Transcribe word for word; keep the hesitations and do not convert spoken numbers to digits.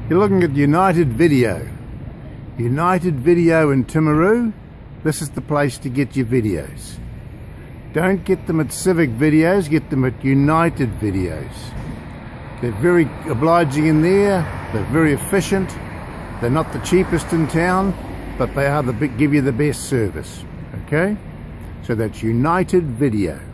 You're looking at United Video. United Video in Timaru. This is the place to get your videos. Don't get them at Civic Videos, get them at United Videos. They're very obliging in there, they're very efficient, they're not the cheapest in town, but they are the big, give you the best service. Okay? So that's United Video.